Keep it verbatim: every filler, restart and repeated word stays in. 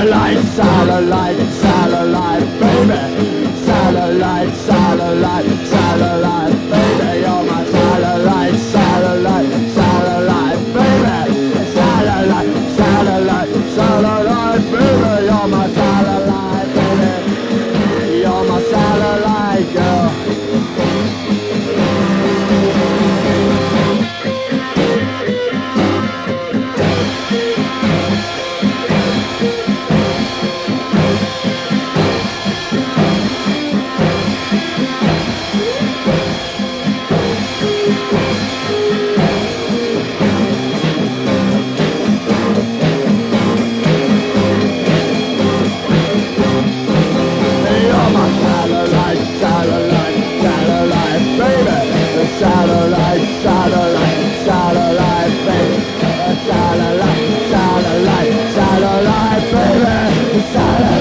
Satellite, satellite, satellite, baby. Satellite, satellite, satellite, baby. You're my satellite, satellite, satellite, baby. Satellite, satellite, satellite, baby. You're my satellite, baby. You're my satellite girl. Satellite, satellite, satellite, baby. Satellite, satellite, satellite, baby. Satellite.